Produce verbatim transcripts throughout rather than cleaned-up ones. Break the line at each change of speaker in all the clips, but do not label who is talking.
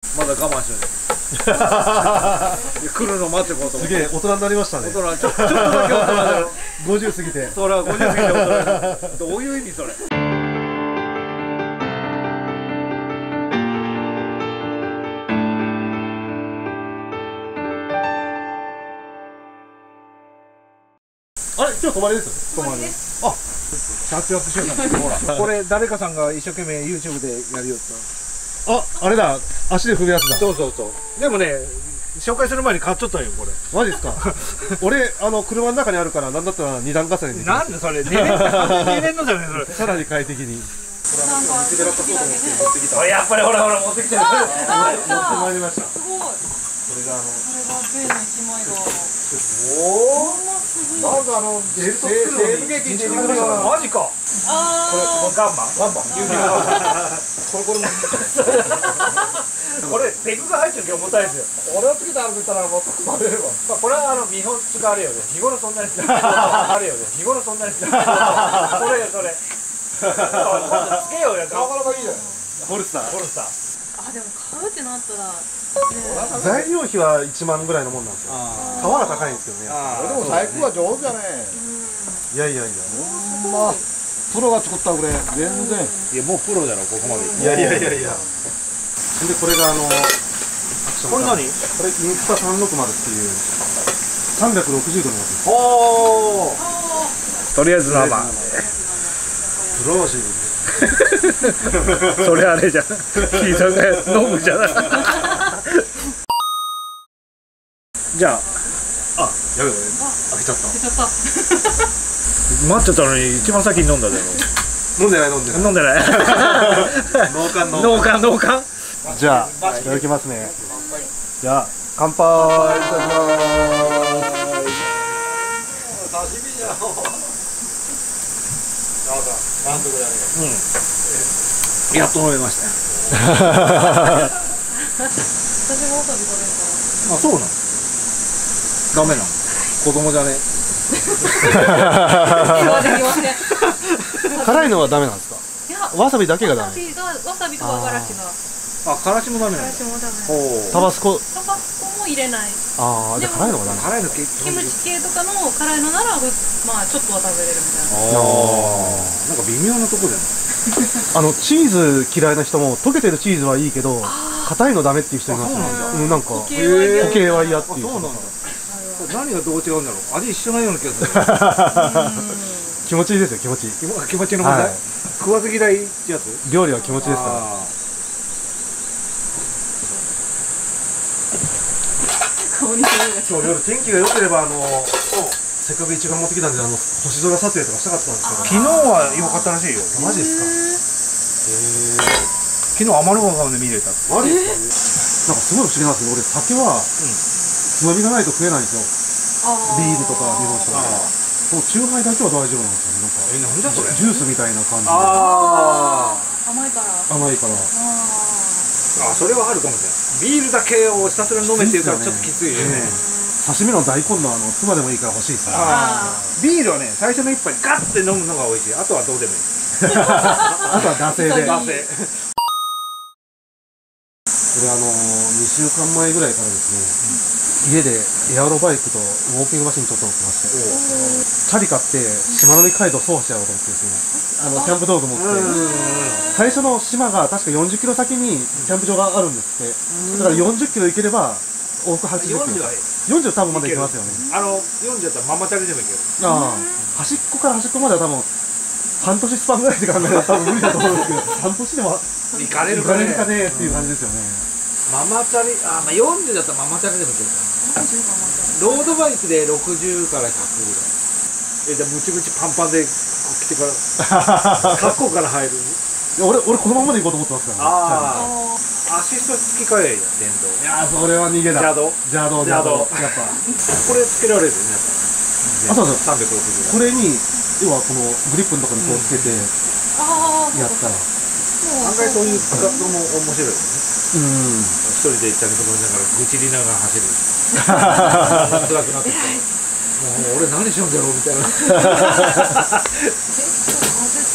まだ我慢してる。来るの待ってこうと思って。
すげえ大人になりましたね。
大人ちょちょっとだけ大人だよ。
ごじゅう過ぎて。
そらごじゅう過ぎて大人だ。どういう意味それ。
あれ今日泊まりですよね。
泊まり。あ、社長してたんですよ。ほら。これ誰かさんが一生懸命 ユーチューブ でやるよって。
あ、あれだ。足で踏むやつだ。
そうそうそう。でもね、紹介する前に買っちゃったんよこれ。
マジですか。俺あの車の中にあるからなんだったら二段重ねで。
なんでそれ寝れんの寝れんのじゃねそれ。
さらに快適に。
やっぱりほらほら持ってきてる。持って
まいりました。
すごい。こ
れがあの。
れがペンの一枚が。
おお。なんかあのジェルト作るのに劇してくれた。マジか。
ああ。
これガンマンガンマン。これこれこれペグが入ってるけど重たいですよ。俺をつけて歩いたらもっと食べれば。まあこれはあの見本使あるよね。日頃そんなにあるよね。日頃そんなにそれよそれ。つけようよ。なかなかいいじゃない。
ホルスター。
ホルスター。
あでも買うってなったら。
材料費はいちまんぐらいのもんなんですよ。皮が高いんですけどね。
でも細工は上手じゃね。
いやいやいや。
まあプロが作ったぐらい全然。いやもうプロだろここまで。
いやいやいやいや。でこれがあの
これ何？これ
インスタさんろくまるっていうさんびゃくろくじゅうどのやつです。
おお。とりあえず生。
プロシ
ー。それあれじゃん。膝が飲むじゃない。じゃあ、
あ、やべえ、開けちゃった。
開けちゃった。
待ってたのに一番先に飲んだだろ。
飲んでない飲んでない。
飲んでない。
脳幹
脳幹脳幹。
じゃあいただきますね。じゃあ乾杯いただきます。刺身じゃん。満足だね。
うん。やっと飲めました。
私もわさび食べるから。
あ、そうなの。ダメなの。子供じゃね。
辛いのはダメなんですか。
いや、
わさびだけがダメ。
わさびがわさびと和がらしが。
あ、からしもダメなんだ。
からしもダメ。
タバスコ。
タバスコも入れない。
ああ、じゃ辛いのがダメ。
辛いの結
キムチ系とかの辛いのならまあちょっとは食べれるみたいな。
ああ、なんか微妙なとこじゃない。
あのチーズ嫌いな人も溶けてるチーズはいいけど硬いのダメっていう人いますね。うん、なんか固形は嫌っていう。
そうなんだ。何がどう違うんだろう。味一緒なような気がする。
気持ちいいですよ、気持ちいい。
気持ちの問題。食わず嫌いってやつ。
料理は気持ちですから。そう、夜天気が良ければあのせっかく一眼持ってきたんであの星空撮影とかしたかったんですけど。
昨日は良かったらしいよ。
マジですか。へえ。
昨日天の川で見れた。
マジですか。なんかすごい不思議なんですけど、俺酒はつまみがないと食えないんですよ。ビールとか日本酒とか。そのチューハイだけは大丈夫なんですよね。なんかえ、なんじゃそれ。ジュースみたいな感じで。
ああ。甘いから。
甘いから。
あ、それはあるかもしれない。ビールだけをひたすら飲めっていうからちょっときついよね。
刺身の大根のあの妻でもいいから欲しいですね。
ビールはね、最初の一杯ガッて飲むのが美味しい。あとはどうでもいい。
あとは惰性で。
惰性。
これあのにしゅうかんまえぐらいからですね、家でエアロバイクとウォーキングマシンちょっと乗ってまして、チャリ買ってしまなみ海道走破しちゃおうと思ってですね、あのキャンプ道具持って、最初の島が確かよんじゅっキロ先にキャンプ場があるんですって。だからよんじゅっキロ行ければ往復はちじゅっキロ。よんじゅう多分まだ行けますよね。
あのよんじゅうだったらママチャリでも行ける。
ああ、端っこから端っこまでは多分半年スパンぐらいで考えたら多分無理だと思うんですけど、半年でも
行かれる
かねっていう感じですよね。
ママチャリ、あ、まあよんじゅうだったらママチャリでも行けるか。ロードバイクでろくじゅうからひゃくぐらい。え、じゃあムチムチパンパンで来てから格好から入る。
俺俺このままで行こうと思ってますから。
ああ、アシスト付き替えや電動。
いやー、それは逃げだ。
邪道
邪道邪道。やっぱ
これつけられるよね。
あ、そうそう。
さんびゃくろくじゅう。
これに要はこのグリップのところにこうつけてやったら、
案外そういう活動も面白いよね。うん。一人でちゃんと乗りながら愚痴りながら走る。辛くなってきた。もう俺何しようんだろうみたいな。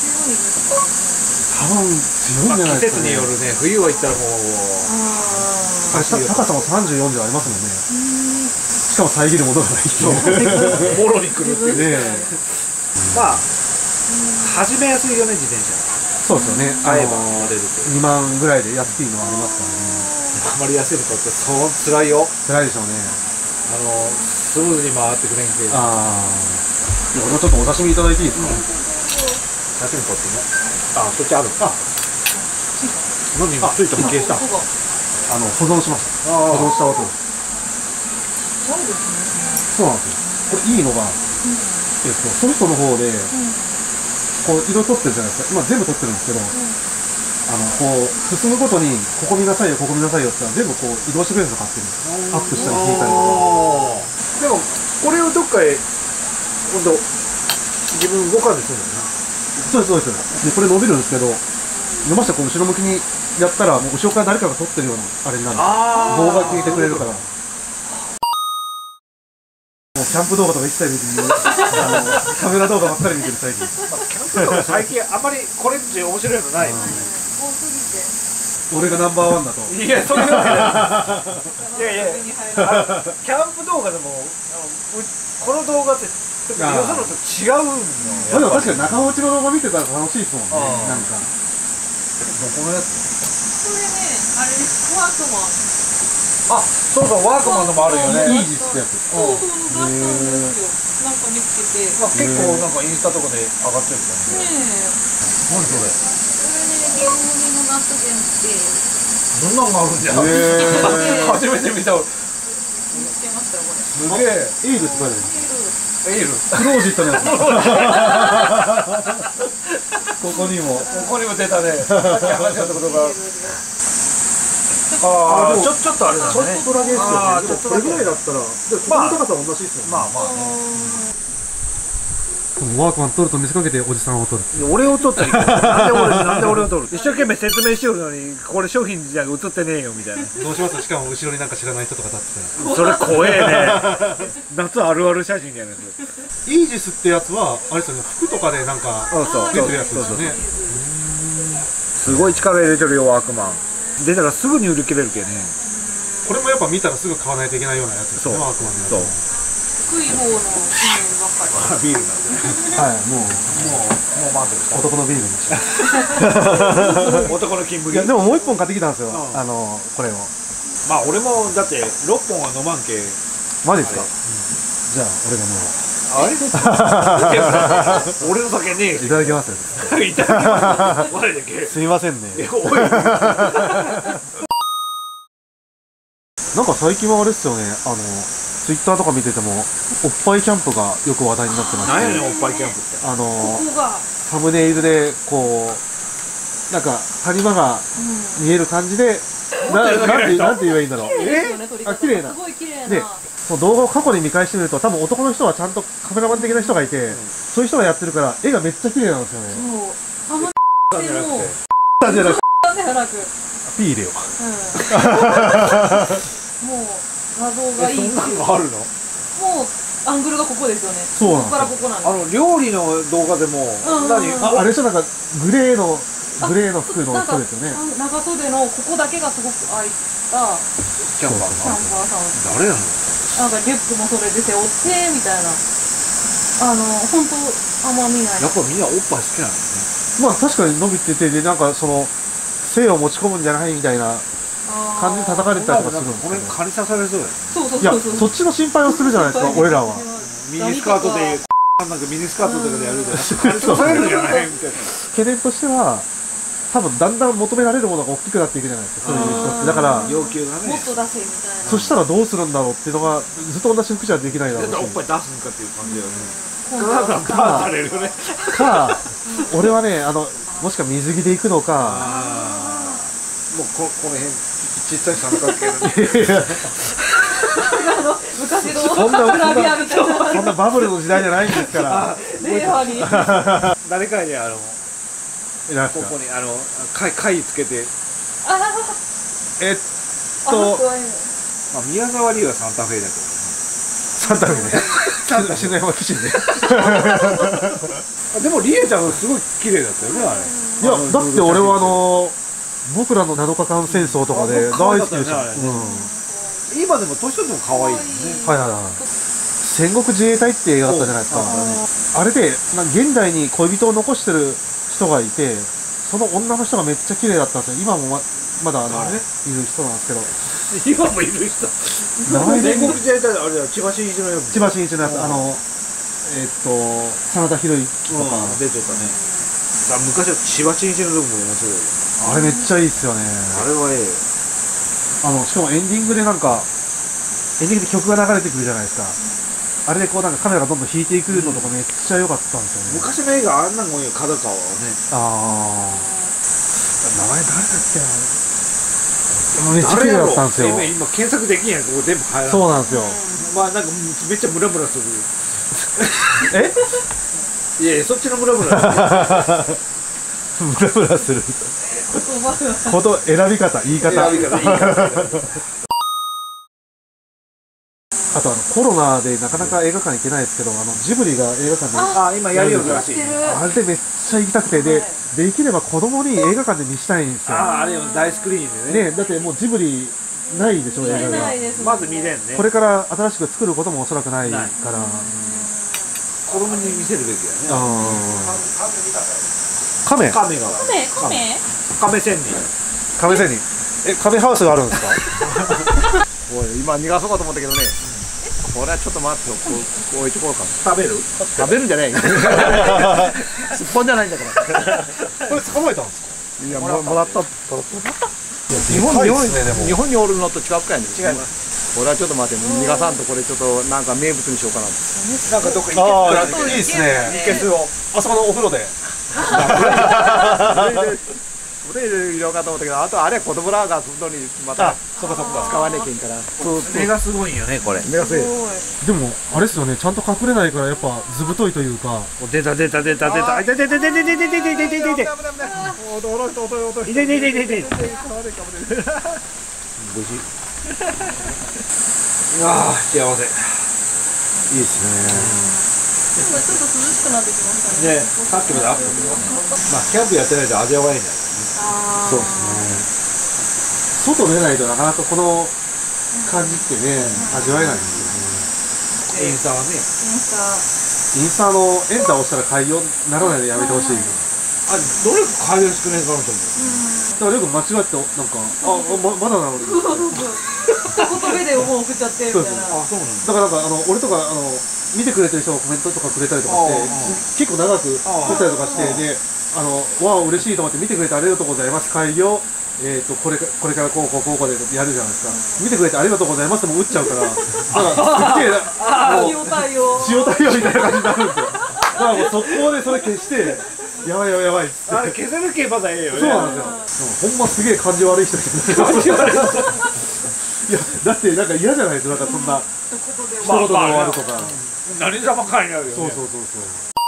多分強いんじゃないですかね。
季節によるね、冬は行ったらもう
高さもさんじゅう、よんじゅうありますもんね。しかも遮るものがないっていう。
もろに来るっていう
ねえ。
まあ始めやすいよね、自転車。
そうですよね。あ
買えば
の
乗れるという。
にまんぐらいで安いのはありますからね。
あまり安いの買ってそう辛いよ。
辛いでしょうね。
あのスムーズに回ってくれんけど。
ああ。俺もちょっとお刺身いただいていいですか。
写真撮ってね。あ、そっちある。あ、何今ついた。消した。
あの保存しました。保存したわけです。そうなんですよ。これいいのが、えっとソフトの方でこう色取ってるじゃないですか。今全部取ってるんですけど、あのこう進むごとにここ見なさいよここ見なさいよって全部こう移動してくれるんですよ、勝手に。アップしたり引いたりとか。
でもこれをどっかへ今度自分動かずするんだよね。
そうですそうです。でこれ伸びるんですけど、伸ばしてこう後ろ向きにやったらもう後ろから誰かが撮ってるようなあれになるんですよ。動画消えてくれるから。もうキャンプ動画とか一切見てるあのカメラ動画ばっかり見てる最近。
まあ、キャンプとか最近あんまりこれって面白いのない。
俺がナンバーワンだと。
いや、そういうわけない。いやいや、あのキャンプ動画でもあのこの動画ってよそのと違うん
の。でも確かに中落ちの動画見てたら楽しいですもんね。なんか
どこのやつ？
これね、あれですワークマン。
あ、そうそう、ワークマンのもあるよね。
イージスってやつ。
そうそう、だったんですよ。なんか見つけて。
まあ、結構なんかインスタとかで上がってるんだよね。
ねえ。
何それ？
これね、ゲームリのナットゲームって。
どんなのがあるんじゃん。
へー
初めて見た。
見つけましたよ、これ。
すげえ。
エールって書いてある。
エール。
クロージットのやつ。ここにも。
ここにも出たね。さっき話したことが。ああ、ちょちょっとあれだね。
ちょっとだけですよね。でもこれぐらいだったら、でこの高さは同じですよね。
まあまあね。
ワークマン撮ると見せかけておじさんを撮る。
俺を撮ったり、なんで俺なんで俺を撮る。一生懸命説明しよるのに、これ商品じゃ映ってねえよみたいな。
どうします？しかも後ろになんか知らない人とか立ってて。
それ怖えね。夏あるある写真じゃないですか。
イージスってやつはあれですよね。服とかでなんか
そうそう。
つけてるやつですよね。
すごい力入れてるよワークマン。出たらすぐに売り切れるけね。
これもやっぱ見たらすぐ買わないといけないようなやつですね。ワークマンのやつ。
そう。
低い方のイメージばっかり。
ビールなんで。
はい、もう
もうもう満足した。
男のビールにしよう。
男の金麦。
いやでももう一本買ってきたんですよ。あのこれを。
まあ俺もだって六本は飲まんけ。
マジですか？じゃあ俺がもう。
あれ？俺の酒ねえ。
いただきます。
いただきます。我だけ。
すみませんね。
おい。
なんか最近はあれですよね。あのツイッターとか見ててもおっぱいキャンプがよく話題になってまして。
何やねんおっぱいキャンプって。
あの
ここが
サムネイルでこうなんか谷間が見える感じで、ななんてなんて言えばいいんだろう。あ、綺麗な。
すごい綺麗な。
で、その動画を過去に見返してみると、多分男の人はちゃんとカメラマン的な人がいて、そういう人がやってるから絵がめっちゃ綺麗なんですよね。
そう。あのでも
なんじゃなくて
ではなく、
ピー入れよ。
もう画像がいいし。
そんなのあるの？
もうアングルがここですよね。
そうなんですよ。
ここからここなんです。
あの料理の動画でも何？
あ、あれでしょ、なんかグレーのグレーの服の人ですよね。
長袖のここだけがすごく開いた
キャンパー
キャンパーさん。
誰なの？
なんかリュックもそれで背負ってみたいな。あの本当あんま見ない。
やっぱみんなおっぱい好きなのね。
まあ確かに伸びてて、でなんかその性を持ち込むんじゃないみたいな感じで叩かれたりとかするんです
これ
けど。
蚊に刺されそうだよ。
そうそう
いや、
そうそう。
そっちの心配をするじゃないですか、俺らは。
ミニスカートでなんかミニスカートとかでやるじゃん。蚊に刺されるじゃないみたいな。
懸念としては、多分だんだん求められるものが大きくなっていくじゃないですか、そういう人って。だから
要求がね。
もっと出せみたいな。
そしたらどうするんだろうっていうのがずっと同じ服じゃできないだろうし。
おっぱい出すんかっていう感じだよね。
今度は
バーされるね。
か、俺はね、あのもしか水着で行くのか。
もうここの辺ちっちゃい三角形の。
昔の
そんな
グラビアみたいな。
そんなバブルの時代じゃないんですから。
令和に。
誰かにあの
なんか
ここにあの貝貝つけて。
えっ
あ
と、
まあ宮沢りえはサンタフェイだけど。
サンタフェイね。篠山基地ね。
でもりえちゃんはすごい綺麗だったよねあれ。
いや、だって俺はあの僕らのなのかかん戦争とかで大好きでした。
あ今でも年取っても可愛いよね。
はいはいはい。戦国自衛隊って映画あったじゃないですか。あれでな現代に恋人を残してる人がいて、その女の人がめっちゃ綺麗だったんですよ。今も ま, まだあのいる人なんですけど。
今もいる人。
名前で
戦国自衛隊であれだ、千葉真一のやつ。
千葉真一のやつ、あのえーっと真田広之とか
出てたね。昔は千葉真一の時も面白いよ。
あれめっちゃいいっすよね。
あれはええよ。
あのしかもエンディングでなんかエンディングで曲が流れてくるじゃないですか。あれでこうなんかカメラがどんどん引いていくのとかめっちゃ良かったんですよね。
昔の映画あんなんもんよ、角川はね。
ああ名前誰だっけな。めっちゃ綺麗だったんですよ。
今今検索できんやん、ここ全部入らん。
そうなんですよ。
まあなんかめっちゃムラムラする。
え
いやいや、そっちのムラムラ。
ムラムラすること選び方言い方
選び方言い方
あとあのコロナでなかなか映画館行けないですけど、あのジブリが映画館で
あ今やるよらしい。
あれでめっちゃ行きたくて、でできれば子供に映画館で見したいんですよ。
あああれよ、大スクリーンでね。
ねだってもうジブリないでしょ映画が。
まず見れんね。
これから新しく作ることもおそらくないから。
子供に見せるべきやね。
カメ
カメが。
カメカメ
カメ仙人。
カメ仙人。えカメハウスがあるんですか。
おい今逃がそうかと思ったけどね。これはちょっと待ってよ。こう置いとこうか。食べる？食べるんじゃない。すっぽんじゃないんだから。
これ捕まえたんですか。
いやもらった。日本日本日本におるのと違うかやね。違います。これはちょっと待って、逃がさんとこれちょっとなんか名物にしようかな。なんかどっか
ああいいですね。
いけすを
あそこのお風呂で。
それ入れようかと思ったけど、あとあれ子供らがするのにまた
そっかそっか
使わねえけんから。目がすごいんよねこれ。目がすごい。
でもあれですよね、ちゃんと隠れないからやっぱ図太いというか。
出た出た出た出た。出た出た出た出た出た出た出た出た出た。いていていていていて。無事。ああ幸せ。いいです
今ちょっと涼しくなってきました
ね。
ね。
ねさっきまであったけど、まあキャンプやってないと味わえない。
あ
そうですね。外出ないとなかなかこの感じってね、味わえないんです
インスタはね。
インス
よね。インスタのエンター押したら開業ならないでやめてほしい。
あどれか改良してくれんかなと思う。
だからよく間違ってなんかあままだなのに。
タ。一言目で思う送っちゃってみたいな。
あそうなんだ。
だからなんかあの俺とかあの見てくれてる人がコメントとかくれたりとかして結構長く撮ったりとかしてであのわあ嬉しいと思って見てくれてありがとうございます開業えっとこれこれからこうこうこうこうでやるじゃないですか。見てくれてありがとうございますってもう打っちゃうからだからすっげえもう
塩対応。
塩対応みたいな感じになるんですよ。だからもう速攻でそれ消してやばいやばいやばいっつって。
あれ消せるけまだええよね。
そうなんですよ。ほんますげえ感じ悪い人みたいな。感じ悪いいやだってなんか嫌じゃないですか。なんかそんな一言で終わるとか。
何様かになるよね。
そうそうそうそう。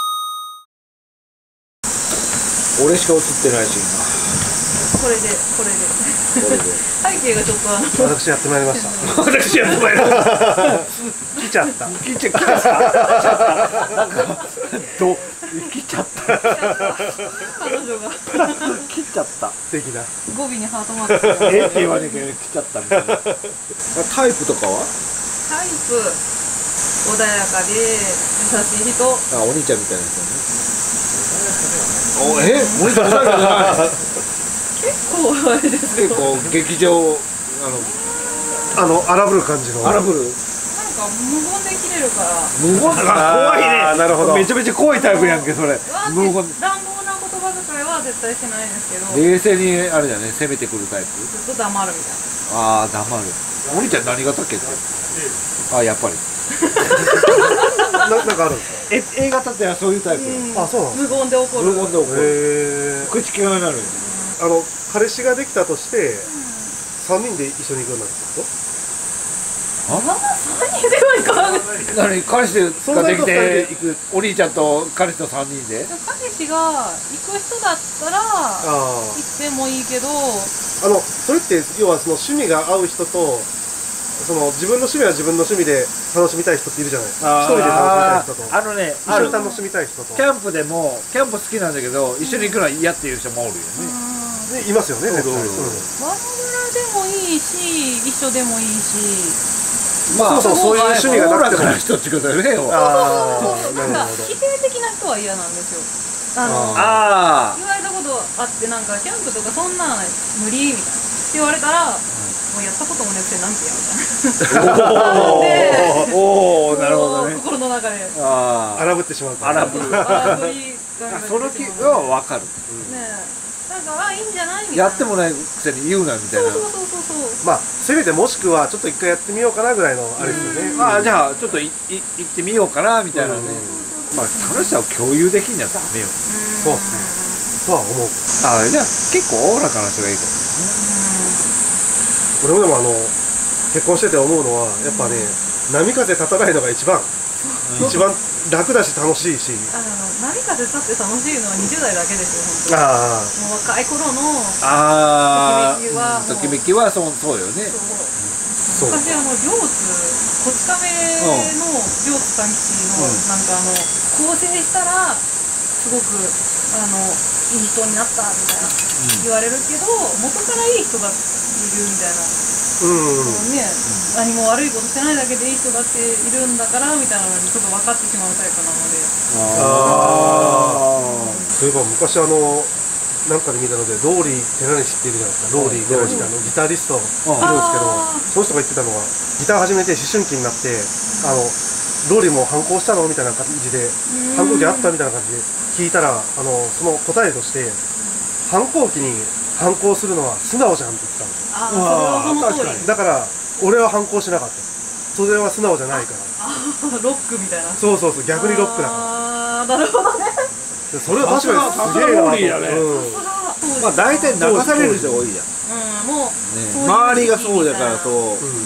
俺しか映ってないし
これでこれで。
今これで
背景がちょっとあの。
私やってまいりました。
私やってまいりました来ちゃった来ちゃった来ちゃったなんかど来ちゃった
彼女が
来ちゃった
素敵な。
語尾にハートマークが。
えって言わねえけど来ちゃったみたいな。タイプとかは
タイプ穏やかで優しい人。
あお兄ちゃんみたいな人ね。おえお兄ちゃん穏やかじゃない
結構あれですよ。
結構劇場
あの荒ぶる感じの。
あの荒ぶる
なんか無言で切れるから。
無言が怖いね。
あーなるほど
めちゃめちゃ怖いタイプやんけそれ。
わー
無言
って乱暴な言葉遣いは絶対しないんですけど、
冷静にあれじゃね攻めてくるタイプ。
ずっと黙るみたいな。
ああ黙る。お兄ちゃん何型っけって。あやっぱり。
ななんかあるんですか。
え A 型ってそういうタイプ。
うん
あそうなんです
無言で怒る。
無言で怒る。
へえ。
口利かなくなる。
あの彼氏ができたとして三人で一緒に行くようになるってこ
あ三人ではいかない。
何彼氏ができて
行く。
お兄ちゃんと彼氏と三人で。
彼氏が行く人だったら
あ
行ってもいいけど、
あ。あのそれって要はその趣味が合う人とその自分の趣味は自分の趣味で楽しみたい人っているじゃないですか。一人で楽しみたい人と
あのね
一緒に楽しみたい人と。
キャンプでもキャンプ好きなんだけど一緒に行くのは嫌っていう人もおるよね。
いますよね、絶対。
バラバラでもいいし、一緒でもいいし。
まあ、そもそもそういう趣味がなくても。
人ってことだよね。
ああ、
なんか
なるほど。
否定的な人は嫌なんですよ。あの
あ
言われたことあって、なんかキャンプとかそんなん無理みたいなって言われたら、もうやったこともなくてなんてやみたいな。
おお、なるほどね。
心の中で
あ
荒ぶってしまうから。
荒ぶる。
荒ぶりが
あ、その気はわかる。
ねえ、なんかあいいんじゃないみたいな。
やってもないくせに言うなみたいな。
そうそうそうそうそう。
まあ、せめてもしくは、ちょっと一回やってみようかなぐらいのあれですよね。
まあじゃあちょっといい行ってみようかなみたいなね。まあ楽しさを共有できんやったらダメよ。
そうですね。とは思う。
あ、じゃあ結構おおらかな人がいいか
俺もでもあの、結婚してて思うのは、やっぱね、波風立たないのが一番、一番楽だし楽しいし。
あの波風立って楽しいのはにじゅう代だけですよ、本当に。
ああ。
もう若い頃の
あ
ときめきはもう
ときめきはそうそうよね。
そう。
昔あの両津こち亀の両津さん吉のなんかあの構成したらすごくあのいい人になったみたいな言われるけど、元からいい人がいるみたいな、
うん。
ね、何も悪いことしてないだけでいい人だっているんだからみたいなのにちょっと分かってしまうタイプなので。
ああ。そういえば昔あの、なんかで見たので、ローリー寺西っているじゃないですか。ローリー寺西ってあのギタリストいるんですけど、その人が言ってたのは、ギター始めて思春期になって、あの、ローリーも反抗したのみたいな感じで、反抗期あったみたいな感じで聞いたら、あの、その答えとして、反抗期に反抗するのは素直じゃんって言ってたんですよ。
ああ、それはその通り。
だから、俺は反抗しなかった。それは素直じゃないから。
あロックみたいな。
そうそうそう、逆にロックだから。
ああ、なるほどね。
それは確かにすげえなと思って。
まあ大体流される人が多いじゃん。
うん、もう、
ね、周りがそうだからそう。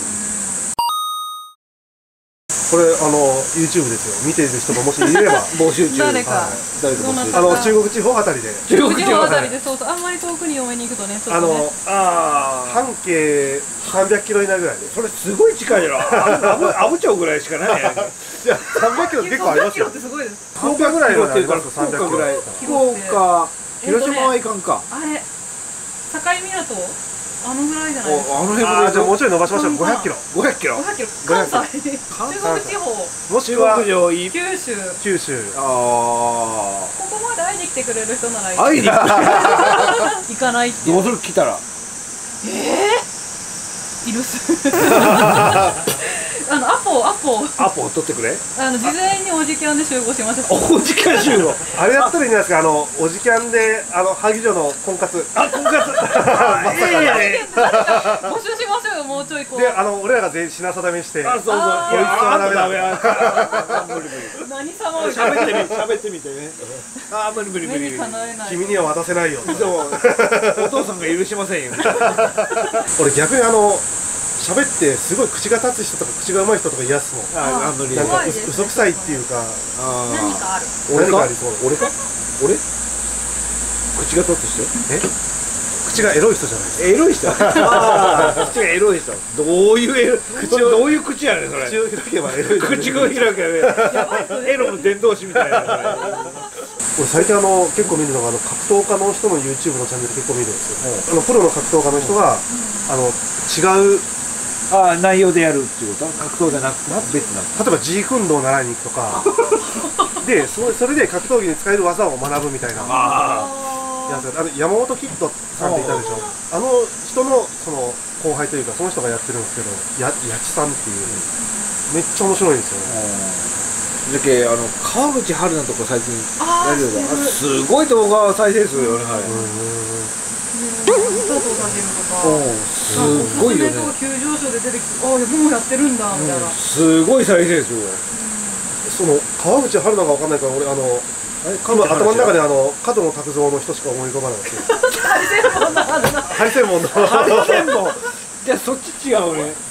これあの YouTube ですよ。見てる人がもしいれば
募集中。
誰か、
誰か募集中。
あの中国地方あたりで。
中国地方あたりで、そうそう、あんまり遠くに嫁に行くとね、ちょっとね。
ああ。
半径さんびゃくキロ以内ぐらいで。
それすごい近いじゃろ。阿武町ぐらいしかないやん。
いやさんびゃくキロ結構ありますよ。
ってすごいです。
福岡ぐらいまでありますよ。さんびゃくキロぐらい。
福岡、広島はいかんか。
あれ、境港、あのぐらいじゃないですか。
あの辺
ああ、じゃあもうちょい伸ばしましょう。ごひゃくキロ。
ごひゃくキロ。
ごひゃくキロ。関西、中国地方、
もしくは
九州。
九州。
ああ。
ここまで会いに来てくれる人なら
会いに来て
行かないっていう。
どうする来たら。
ええ。いるっす。あのアポアポ
アポを取ってくれ。
あの事前におじキャンで集合しましょう。
おじキャン集合。
あれやったらいいんじゃないですか。あのおじキャンであの萩城の婚活。
あ、婚活。まさか。
募集しましょうよ、もうちょいこう。
で、あの俺らが全員品定めして。
あ、そうそう。いや、
あんたダメだ。
無理無理。
何様を
喋ってみ、喋ってみてね。あ、無理無理無理。
目に叶えない。
君には渡せないよ。
そう。お父さんが許しませんよ。
俺逆にあの喋ってすごい口が立つ人とか口が上手い人とか嫌っすもん。
あ、あの
なんか嘘くさいっていうか。
何かある。
何かありそう。
俺か？俺？口が立つ人？
え？口がエロい人じゃないですか。
エロい人？ああ、口がエロい人。どういうエロ？口をどういう口やねんそれ。
口を開けばエロい。
口を開けばエロの伝道師みたいな。
俺最近あの結構見るのがあの格闘家の人の YouTube のチャンネル結構見るんですよ。あのプロの格闘家の人があの違う
ああ内容でやるっていうこと？格闘じゃなくて別な。
例えば G 運動を習いに行くとかでそそれで格闘技に使える技を学ぶみたいなやつ。あの山本キッドさんっていたでしょ。あの人のその後輩というかその人がやってるんですけど、ややちさんっていうめっちゃ面白いんですよね。
だけあの川口春奈とか最近やるよ。すごい動画再生数よね。はい。
佐藤さん出るとか。
すごいよね。
急上昇で出てきて、ああもうやってるんだみたいな。
すごい再生数。
その川口春奈が分かんないから俺あの頭の中であの角野卓造の人しか思い浮かばないんですよ。ハリセンボンの
ハリセンボン。じゃあそっち違うね。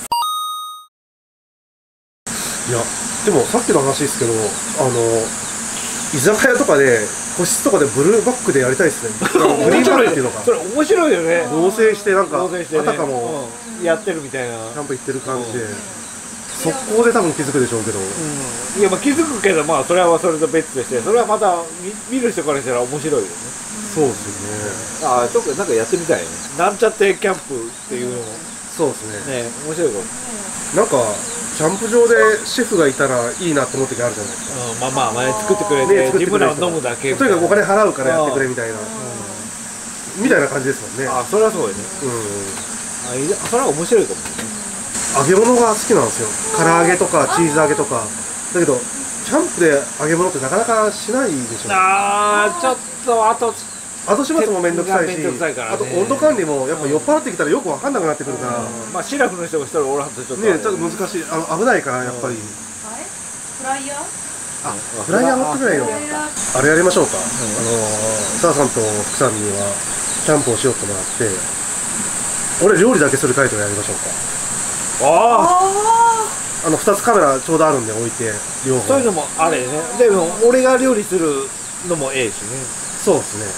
いやでもさっきの話ですけど、あの居酒屋とかで個室とかでブルーバックでやりたいですね。グリーンバックっていうのか。
それ面白いよね。
同棲してなんかあ
同棲してね
たかも
やってるみたいな。
キャンプ行ってる感じで。 速攻で多分気づくでしょうけど、
いやまあ気づくけど、まあそれはそれと別として、それはまた見見る人からしたら面白いよね。
そうですよね。
ああちょっとなんかやってみたいね。なんちゃってキャンプっていうのも
そうですね。
ね面白いかも。
なんかキャンプ場でシェフがいたらいいなと思う時あるじゃないですか。
うん、まあまあ前作ってくれて、
ね作って
自分ら
くれる人
飲むだけ。
とにかくお金払うからやってくれみたいな、みたいな感じですもんね。
ああそれはそうよね。
うん。
あいやそれは面白いかもね。
揚げ物が好きなんですよ。唐揚げとかチーズ揚げとか。だけどキャンプで揚げ物ってなかなかしないでしょ。
ああちょっとあと
後始末もめんどくさいし、
めんどくさいからね
あと温度管理もやっぱ酔っ払ってきたらよく分かんなくなってくるから、
まあシラフの人が一人おらんとちょっと
ねちょっと難しい、あの危ないからやっぱり。
あれフライヤー
あ、フライヤー持ってくれよ。
フライヤー
あれやりましょうか。あの澤さんと福さんにはキャンプをしようってもらって、俺料理だけする回答やりましょうか。
ああ
あ
あのふたつカメラちょうどあるんで置いて両方。
そういうのもあれね。でも俺が料理するのもええしね。
そうですね。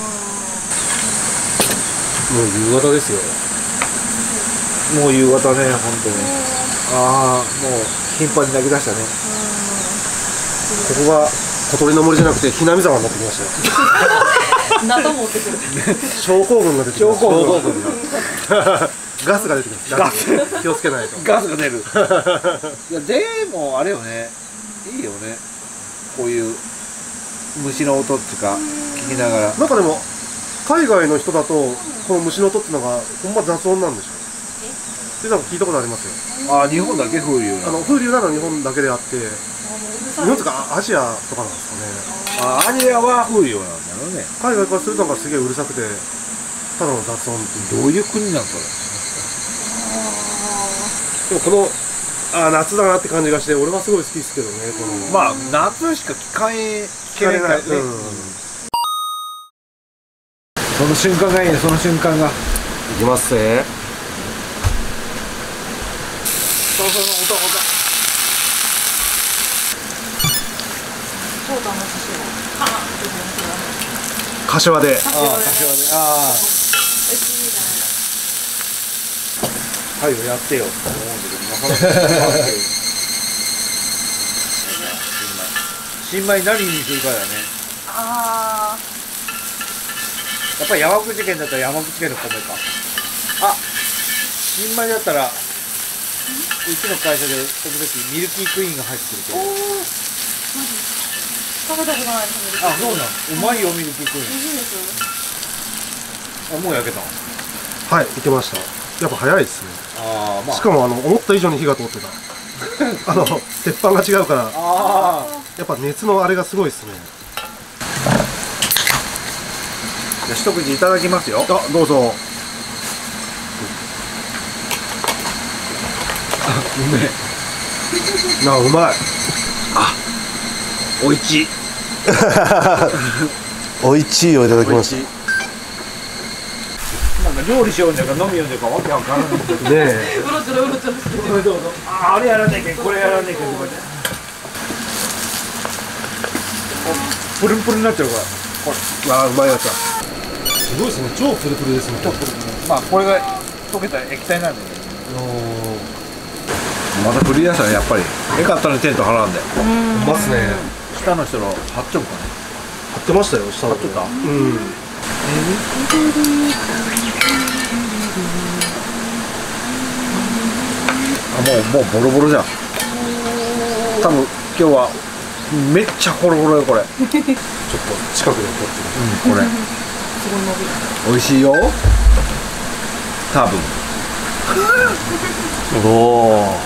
もう夕方ですよ。
もう夕方ね、本当に。ああ、もう頻繁に泣き出したね。
ここが小鳥の森じゃなくてひなみ沢になってきましたよ。
あ納豆持ってくる
症候群が出てきます。
症候群
ガスが出てきます。ガス気をつけないと。
ガスが出る。いや、でもあれよね。いいよね。こういう虫の音っていうか聞きながら。
なんかでも海外の人だとこの虫の音ってのがほんま雑音なんでしょ。でなんか聞いたことありますよ。
ああ、日本だけ風流な
あの風流なのは日本だけであって、日本とかアジアとかなんですかね。
あアジアは風流なんだろうね。
海外からするとなんかすげえうるさくてただの雑音っていう。
どういう国なんそれ。
でもこのあ夏だなって感じがして俺はすごい好きですけどね。この
まあ夏しか聞かえ
聞かれない。
ね。
うん。
その瞬間がいいね。その瞬間が。
いきますぜ。
そうそうそう音音。
そうだなしようパーンって感じだ
柏で。
ああ、柏で。ああ。はいやってよ。思うんだけどなかなか。新米何にするかだね。
あ
やっぱり山口県だったら山口県の米か。あ、新米だったらうちの会社で時々ミルキークイーンが入ってるけ
ーお
ど。
おマジ食べたことないですね
あ、そうなん。うまいよミルキークイーン。
美味しいです
あ、もう焼けた。
はいいけました。やっぱ早いですね。
ああ、まあ。
しかもあの思った以上に火が通ってた。あの鉄板が違うから
ああ。
やっぱ熱のあれがすごいですね。
じゃあ一口いただきますよ。
あどうぞ。
うめえ。
あうまい。
おいしい。
おいしいをいただきまし
なんか料理しようんじゃか飲みようんじゃかわけわからないけど。
た。ねえ。
うろちょろうろちょろしてる
どうぞどうぞ。あ、あれやらなきゃいけん、これやらなきゃいけんとかね。プルンプルンになっちゃうから。これ。
あうまいやつだ。すごいですね。超プルプルですね。
ちょっとまあこれが溶けた液体なんだよね。また振り出したらやっぱりえかったらテント払うんだよ。
うますね。
下の人の貼っちゃうかね。
貼ってましたよ。下の
貼っとった。
うん。
あ、もうもうボロボロじゃん。多分今日はめっちゃホロホロよこれ。
ちょっと近くで撮って
うん、これ。
すごい伸びる
美味しいよ。多分。
る。おお。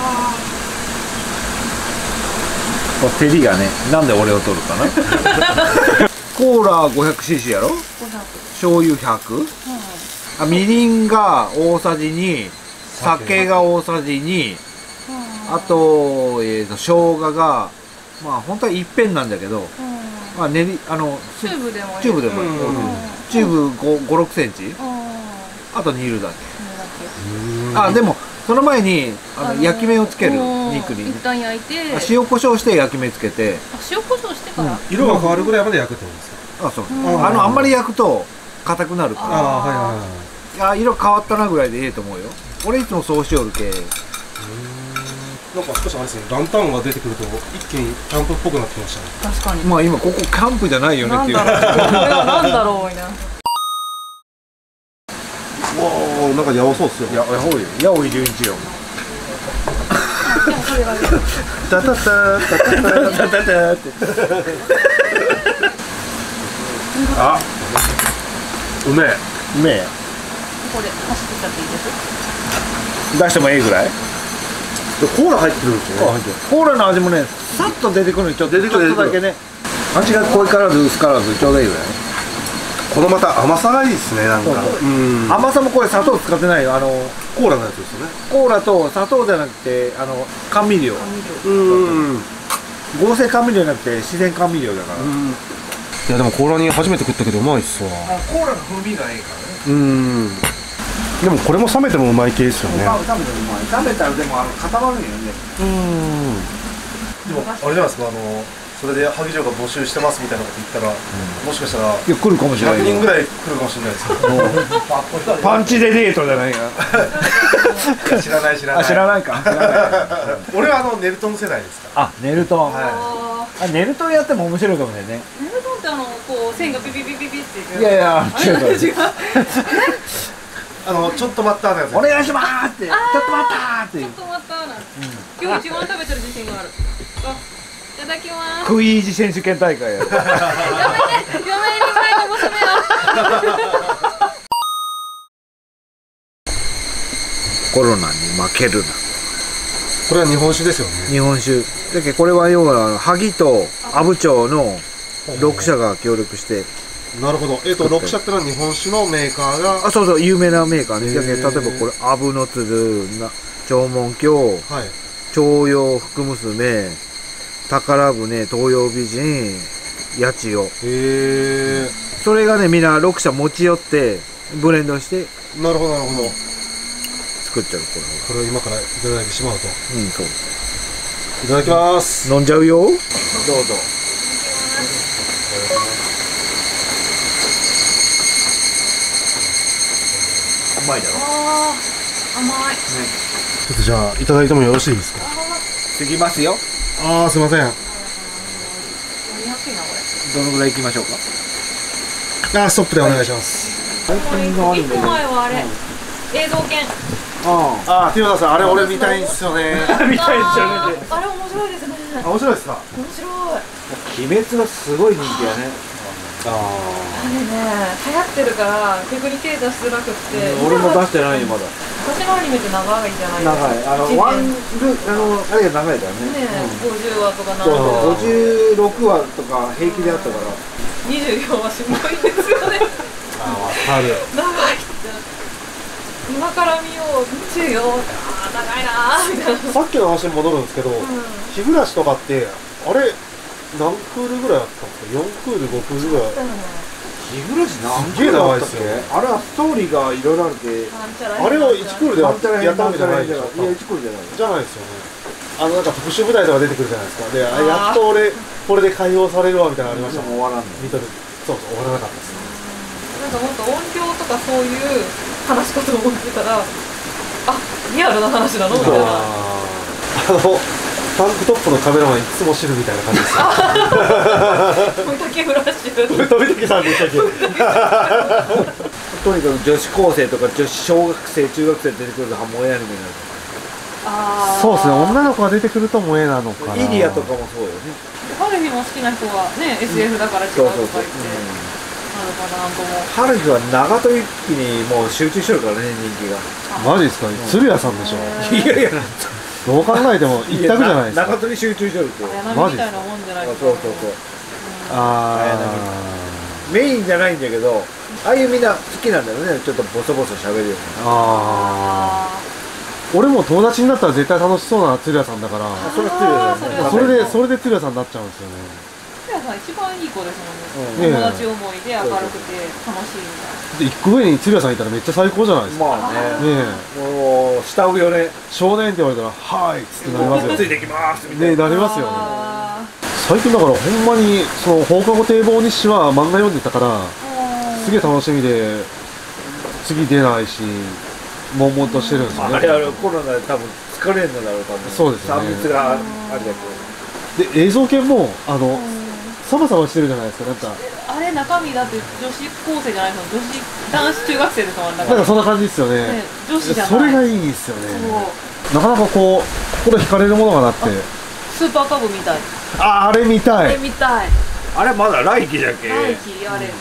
この照りがね、なんで俺を取るかな。コーラ ごひゃくシーシー やろ。
ごひゃく
醤油ひゃく。あ、みりんが大さじに、酒が大さじに、あと、えーと、生姜が、まあ本当はいっぺんなんだけど、まあ練り、あの、
チューブでもいい
チューブでもいい。チューブご、ろくセンチ。あと煮るだけ。あ、でも、その前に、あの、焼き目をつける、肉に。
一旦焼いて
塩コショウして焼き目つけて。
塩コショウしてから
色が変わるぐらいまで焼くってことですか。
あ、そう。あの、あんまり焼くと、硬くなるから。
ああはいはいはい。
いや、色変わったなぐらいでええと思うよ。俺いつもそうしよるけ。
なんか少しあれですね、ランタンが出てくると一気にキャンプっぽくなってきましたね。
確かに。
まあ今ここキャンプじゃないよねっていう。
なんだろう。これはなんだろうみたいな。
わあ、なんかやばそうっすよ。
や、やほいよ。やおいじゅんいちよ。
でもそれがいい。
タタタタタタタタタって。あ、うめえ。
うめえ。
ここで走ってきちゃっていいです？
出してもええぐらい。
コーラ入ってるんですよね。
コーラの味もね、さっと出てくるのちょっと出てくるだけね。味が濃いからず薄からずちょうどいいぐらい。
このまた甘さがいいですね、なんか。うん。
甘さもこれ砂糖使ってないよ。あの
コーラのやつですよね。
コーラと砂糖じゃなくてあの甘味料。
うん。
合成甘味料じゃなくて自然甘味料だから。
いやでもコーラに初めて食ったけどうまいっすわ。
コーラの風味がいいからね。
うん。でもこれも冷めてもうまい系ですよね。
冷めたらうまい。冷めたらでもあの固まるんよね。
うん。でもあれじゃないですか、あのそれで萩城が募集してますみたいなこと言ったら、もしかしたら
いや来るかもしれない
ひゃくにんぐらい来るかもしれないですけど。
パンチでデートじゃないか。
いや知らない知らない。
あ知らないか。
俺はあのネルトン世代ですか
あネルトン。
あ
あネルトンやっても面白いかもしれないね。
ーネルトンってあのこう線がピピピピピっていく。
いやいや
あれ
違う
違う。
ら。あのちょっと待ったのやつ。
お願いしますってちょっと待ったって
ちょっと待ったな。今日一番食べてる自信がある。あ、いただきます。
食い意地選手権大会や。
やめて、やめて、にかいの娘を。
コロナに負けるな。
これは日本酒ですよね。
日本酒だけどこれは要はあの萩と阿武町のろくしゃが協力して
なるほど。えっとろく社ってのは日本酒のメーカーが。
あそうそう有名なメーカーね。
へー
だけど例えばこれ阿武の鶴な長門峡
はい。
徴用福娘宝船東洋美人八千代
へえ。
それがねみんなろく社持ち寄ってブレンドして
なるほどなるほど。
作っちゃうこ
これを今からいただいてしまうと。
れうんそう
いただきます。
飲んじゃうよどうぞうまいだろ
あー、甘い。
ちょっとじゃあいただいてもよろしいですか。
過ぎますよ
ああすいません。
飲みやすいなこれ。
どのぐらい行きましょうか。
あーストップでお願いします。
最近のアニメ
一個前はあれ、映像犬。
あ
ああ、ティモダさん、あれ俺見たいんですよね。
あ見たいですよね
あーあれ面白いですね。
あ、面白いですか。
面白い。
鬼滅がすごい人気やね。
あ
あれね、流行ってるから逆に手出しづらくって。
俺も出してないよまだ。
昔のアニメって長いじゃないですか。
長いあの
一年
ワンルあのあれが長いからね。
ねえ、ごじゅうわとかなん
そうそう
か
五十六話とか平気であったから。
にじゅうよんわしんどいですよね。
あ、わかる。
長いって今から見ようにじゅうよんあー長いなーみたいな。
さっきの話に戻るんですけど、日暮らしとかってあれ何クールぐらいあったんですか。よんクールごクールぐらい。
日暮らし何
すげえ長いっすよね。
あれはストーリーがいろいろあるって。
あれをいちクールでやったわけじゃないでしょ。
いやいちクールじゃない。
じゃないですよね。あのなんか特殊部隊とか出てくるじゃないですか。で、あやっと俺これで解放されるわみたいなのありましたもん。
終わらんの。
見とる。そうそう終わらなかったです。
なんかもっと音響とかそういう話かと思ってたら、あ、リアルな話なのみたいな。
あのタンクトップのカメラマンいつも知るみたいな感じですよ。
富竹フラッシュ。
富竹さんでしたっけ。
とにかく女子高生とか女子小学生中学生出てくるとは萌えアニメになる。
あー
そうですね。女の子が出てくると萌えなのかな。
イリアとかもそうよね。
春日も好きな人はね、エスエフ だから違うとか言って、
そうそうそう
なるかなと思う。
春日は長門一気にもう集中してるからね人気が。
マジですか。鶴屋さんでしょ。
いやいや
どう考えても一択じゃないですか。
長門に集中してるって。
綾波みたいなもんじゃない
そう
ですか。
そうそう。
あ
メインじゃないんだけど、ああいうみんな好きなんだよね。ちょっとボソボソ喋るよう
ーあー。俺も友達になったら絶対楽しそうな鶴屋さんだから。
な。それは強いよね。
それでそれで鶴屋さんになっちゃうんですよね。
鶴屋さん一番いい子ですもん
うん
ね。友達思いで明るくて楽しいみたいな。
で一個上に鶴屋さんいたらめっちゃ最高じゃないですか。
まあね。
ねえ。
もう慕うよね。
少年って言われたらはいっつってなりますよ。
ついてきますみたいな。
ねなりますよね。
あ
最近だからほんまにその放課後堤防日誌は漫画読んでたから
ー
すげえ楽しみで次出ないし悶々としてるんですよね。
あれはコロナで多分疲れんのだろう、多分。
そうですよね
さん密があれだけど。
で映像系もあのサバサバしてるじゃないですか。なんか
あれ中身だって女子高生じゃないの、女子男子中学生ですもん。だか
なんかそんな感じですよね。
ね女子じゃない。
それがいいんですよ
そう
ね。なかなかこう心惹かれるものがなって。
スーパーカブみたい。
ああれ見た
あれ
い。
見たい。
あれまだ来期じゃけ。
来期あれ。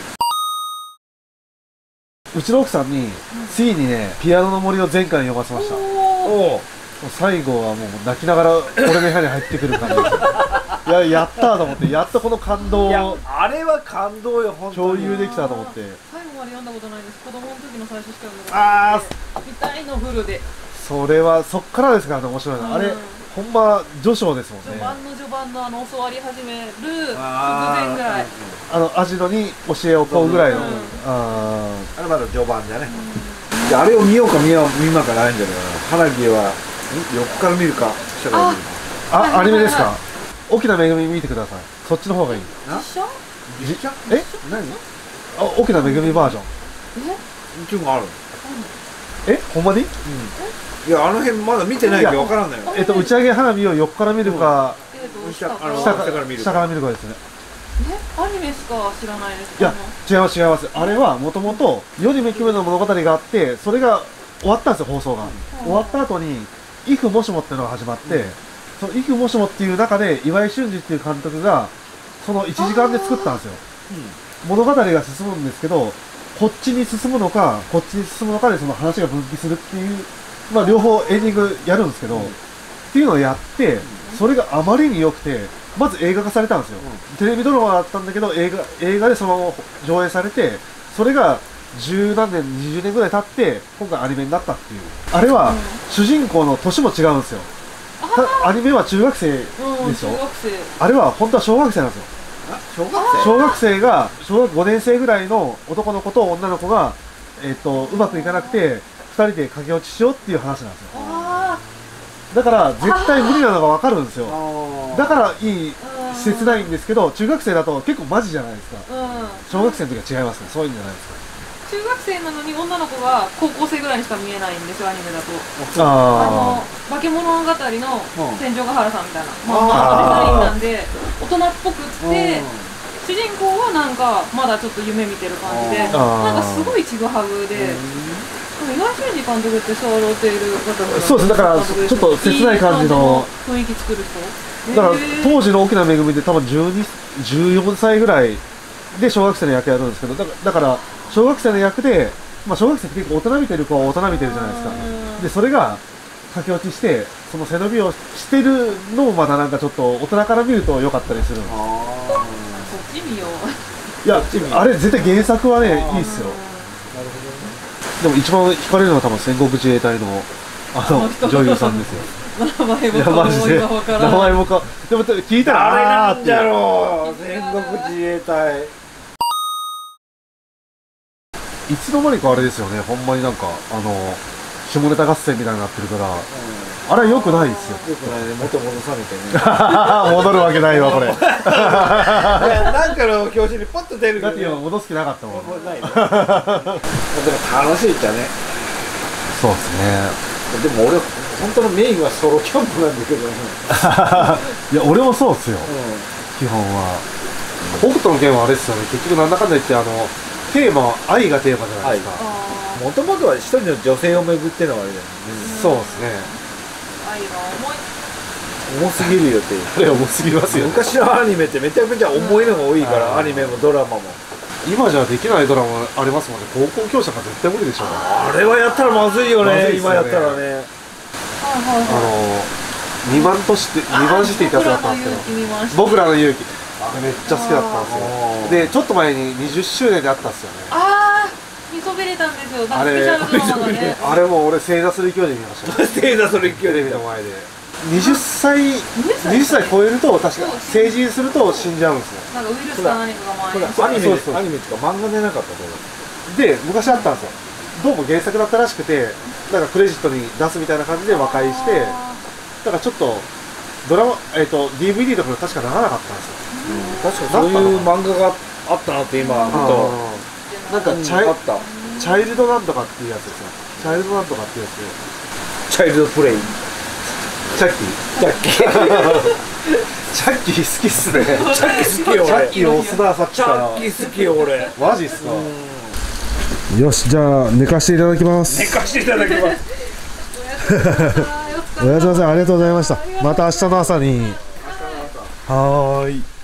うちの奥さんについにねピアノの森を前回読ませました。も
おお。
おう
う最後はもう泣きながら俺の部屋に入ってくる感じです。いややったーと思って、やっとこの感動
いや
を
あれは感動よ、本当に。
共有できたと思って。
最後まで読んだことないです。子供の時の最初しか読んだこと
あ
ない。見たいのフルで。
それはそっからですからね、面白いの。あれ
うん
ほんま序章ですもんね。
序盤の序盤のあの教わり始める直
あー
前ぐらい。
あのアジノに教えを請うぐらいの、
うん
あ
あれまだ序盤じゃね。いやあれを見ようか見よう見まかないんじゃないかな。花火は横から見るか下から見るか。
ーあ、
はいはいはいはい
アニメですか。沖縄めぐみ見てください。そっちの方がいい。
実写？
実写？
え
何？
あ、沖縄めぐみバージョン。
え？
っていうのがある。
えほんまに？
いやあの辺まだ見てないけどわからんのよ。
えっと打ち上げ花火を横から見るか、
えっと
下あの
下か
下から見る
下から見るかですね。
えアニメしか知らないです。
いや違います違います。あれはもともと世にめきめの物語があって、それが終わったんですよ、放送が。終わった後に「イフもしも」っていうのが始まって、その「イフもしも」っていう中で岩井俊二っていう監督がそのいちじかんで作ったんですよ。物語が進むんですけど、こっちに進むのかこっちに進むのかでその話が分岐するっていう、まあ両方エンディングやるんですけど、っていうのをやって、それがあまりに良くて、まず映画化されたんですよ。テレビドラマだったんだけど、映画映画でそのまま上映されて、それが十何年にじゅうねんぐらい経って今回アニメになったっていう。あれは主人公の年も違うんですよ。たアニメは中学生で
うん
しょ。
中学生。
あれは本当は小学生なんですよ。
あ小学生？
小学生が小学ごねん生ぐらいの男の子と女の子が、えっとうまくいかなくてふたりで駆け落ちしようっていう話なんですよ。
あ
だから絶対無理なのが分かるんですよ。
あ
だからいい
あ。
切ないんですけど、中学生だと結構マジじゃないですか。
うん。
小学生の時は違いますね。そういうんじゃないですか。
中学生なのに女の子が高校生ぐらいにしか見えないんですよ、アニメだと。
あ
あの化け物語の天井ヶ原さんみたいな、ま
あー
あ、まあデザインなんで大人っぽくって主人公はなんかまだちょっと夢見てる感じで、
あー
なんかすごいちぐはぐで、岩井俊二監督ってソロテール方
あ、そうです。だからちょっと切ない感じの。
雰囲気作る人。
だから
へー
当時の沖縄めぐみで多分じゅうに、じゅうよんさいぐらいで小学生の役やるんですけど、だからだから小学生の役で、まあ小学生って結構大人見てる子は大人見てるじゃないですか。
うん
でそれが駆け落ちしてその背伸びをしてるのもまたなんかちょっと大人から見ると良かったりするんです。
そっち見よう。
いやあれ絶対原作はね
あー
いいっすよ。でも一番惹かれるのは多分戦国自衛隊のあの
あの人
女優さんですよ。
名前
いや
も顔も
マジで
今わから
名前
ん。
もかでも聞いたら
あれ
あーって
なんじゃろう、戦国自衛隊。
いつの間にかあれですよね。ほんまになんかあの下ネタ合戦みたいになってるから、あれは良くないですよ。
よくないね、元戻されてね。
戻るわけないわこれ。
いや、なんかの表紙にポッと出るけ
だって
どね。
今戻す気なかったもん。
もうないね。でも楽しいっちゃね。
そうですね。
でも俺、本当のメインはソロキャンプなんだけどね。
いや俺もそうっすよ。
う
基本は。北斗の拳はあれですよね。結局なんだかんだ言ってあのテーマは愛がテーマじゃないですか。
あ
ん。もともとは一人の女性を巡ってのはあれだよね。
そうですね。
ー愛が重い。
重すぎるよっていう。
あれ重すぎますよね。
昔のアニメってめちゃくちゃ重いのが多いから、
うん
アニメもドラマも。
今じゃできないドラマありますもんね。高校教師が絶対無理でしょう。あ
あれはやったらまずいよね、
まずいっすよね
今やったらね。
はいはいはい。
の二番都市って二番シティってやつだったんですけど、僕らの勇気あれめっちゃ好きだったんですよ。でちょっと前ににじゅっしゅうねんであったんですよね。
ああ、見そびれたんですよ。なんかスペシャルドラマがね。
あれもう俺正座する勢いで見ましたよ。
手出それ勢
テレ
いで見た
ビの前でにじゅっさいにじゅっさい超えると確か成人すると死んじゃうんですよ。
なんかウイルスか何かが
ほ
前に。
らアニメ
そうそう
アニメっていうか漫画でなかったと思う。
で昔あったんですよ。どうも原作だったらしくて、なんかクレジットに出すみたいな感じで和解して、だからちょっとドラマ、えっと ディーブイディー とかで確かならなかったんですよ。
確かそういう漫画があったなって今ふと。
なんかチャイ
あった。
チャイルドなんとかっていうやつですよ。 チャイルドなんとかってやつ。
チャイルドプレイ。
チャッキー。
チャッキー。
チャッキー好きっすね。
チャッキー好きよ
チャッ
俺。
キー押すな、さっき
チ
から。
ャッキー好きよ俺。
マジっすか。よし、じゃあ寝かしていただきます。
寝かしていただきます。
おやすみなさい、ありがとうございました。また明日の朝に。はーい。